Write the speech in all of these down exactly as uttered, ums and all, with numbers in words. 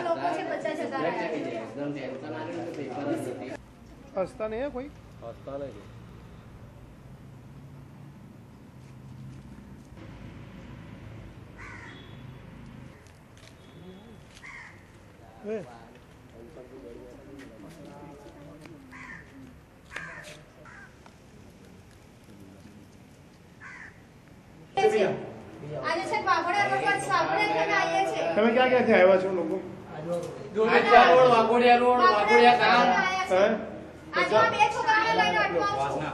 हंसता नहीं है कोई, हंसता नहीं આજે છે વાઘોડિયા રોડ પર સાબરડે તમે આયા છે તમે ક્યાં ક્યાંથી આવ્યા છો લોકો? વાઘોડિયા રોડ વાઘોડિયા રોડ વાઘોડિયા ગામ હે આજે આ બે છોકરાને લઈને અટવાઉં છું.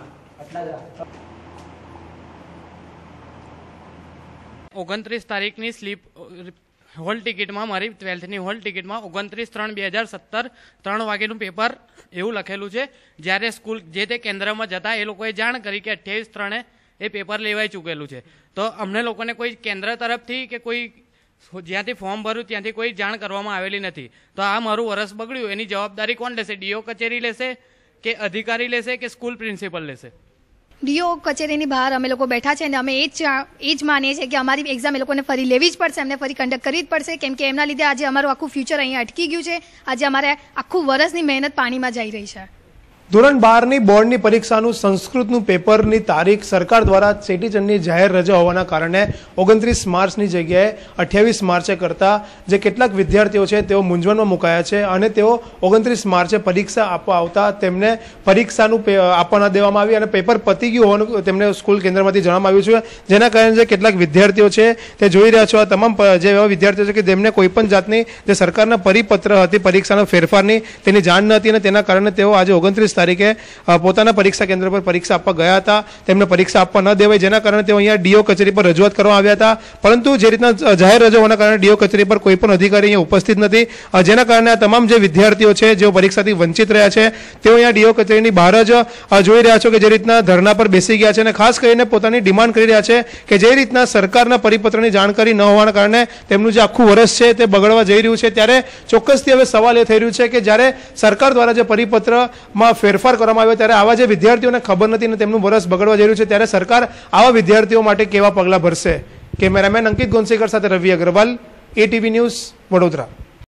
ઓગણત્રીસ તારીખની સ્લીપ હોલ ટિકિટમાં મારી ટ્વેલ્થની હોલ ટિકિટમાં ઓગણત્રીસ ત્રણ બે હજાર સત્તર ત્રણ વાગ્યાનું પેપર એવું લખેલું છે. જ્યારે સ્કૂલ જે તે કેન્દ્રમાં જતા એ લોકોએ જાણ કરી કે અઠ્યાવીસ ત્રણે એ પેપર લેવાઈ ચૂકેલું છે. તો અમને લોકોને કોઈ કેન્દ્ર તરફથી કે કોઈ જ્યાંથી ફોર્મ ભર્યું ત્યાંથી કોઈ જાણ કરવામાં આવેલી નથી. તો આ મારું વરસ બગડ્યું, એની જવાબદારી કોણ લેશે? ડીઓ કચેરી લેશે કે અધિકારી લેશે કે સ્કૂલ પ્રિન્સિપલ લેશે? ડીઓ કચેરીની બહાર અમે લોકો બેઠા છે અને અમે એ જ એ જ માનીએ છીએ કે અમારી એક્ઝામ એ લોકોને ફરી લેવી જ પડશે, એમને ફરી કન્ડક્ટ કરવી જ પડશે, કેમ કે એમના લીધે આજે અમારું આખું ફ્યુચર અહીંયા અટકી ગયું છે. આજે અમારે આખું વર્ષની મહેનત પાણીમાં જઈ રહી છે. ધોરણ બારની બોર્ડની પરીક્ષાનું સંસ્કૃતનું પેપરની તારીખ સરકાર દ્વારા ચેટીચંડની જાહેર રજા હોવાના કારણે ઓગણત્રીસ માર્ચની જગ્યાએ અઠ્યાવીસ માર્ચે કરતા જે કેટલાક વિદ્યાર્થીઓ છે તેઓ મૂંઝવણમાં મુકાયા છે અને તેઓ ઓગણત્રીસ માર્ચે પરીક્ષા આપવા આવતા તેમને પરીક્ષાનું આપવા ન દેવામાં આવી અને પેપર પતી ગયું હોવાનું તેમને સ્કૂલ કેન્દ્રમાંથી જણાવવામાં આવ્યું છે. જેના કારણે જે કેટલાક વિદ્યાર્થીઓ છે તે જોઈ રહ્યા છો, આ તમામ જે એવા વિદ્યાર્થીઓ છે કે તેમને કોઈપણ જાતની જે સરકારના પરિપત્ર હતી પરીક્ષાના ફેરફારની તેની જાણ ન હતી અને તેના કારણે તેઓ આજે ઓગણત્રીસ તારીખે પોતાના પરીક્ષા કેન્દ્ર પર પરીક્ષા આપવા ગયા હતા. તેમને પરીક્ષા આપવા ન દેવાય, જેના કારણે તેઓ અહીંયા ડીઓ કચેરી પર રજૂઆત કરવા આવ્યા હતા. પરંતુ જે રીતના જાહેર રજા હોવાના કારણે ડીઓ કચેરી પર કોઈ પણ અધિકારી અહીંયા ઉપસ્થિત નથી, જેના કારણે આ તમામ જે વિદ્યાર્થીઓ છે જેઓ પરીક્ષાથી વંચિત રહ્યા છે તેઓ અહીંયા ડીઓ કચેરીની બહાર જ જોઈ રહ્યા છો કે જે રીતના ધરણા પર બેસી ગયા છે અને ખાસ કરીને પોતાની ડિમાન્ડ કરી રહ્યા છે કે જે રીતના સરકારના પરિપત્રની જાણકારી ન હોવાના કારણે તેમનું જે આખું વર્ષ છે તે બગડવા જઈ રહ્યું છે. ત્યારે ચોક્કસથી હવે સવાલ એ થઈ રહ્યું છે કે જ્યારે સરકાર દ્વારા જે પરિપત્રમાં ફેરફાર કરવામાં આવ્યો ત્યારે આવા જે વિદ્યાર્થીઓને ખબર નથી અને તેમનું વર્ષ બગડવા જઈ રહ્યું છે ત્યારે સરકાર આવા વિદ્યાર્થીઓ માટે કેવા પગલાં ભરશે? કેમેરામેન અંકિત ગોંસીકર સાથે રવિ અગ્રવાલ, એટીવી ન્યૂઝ, વડોદરા.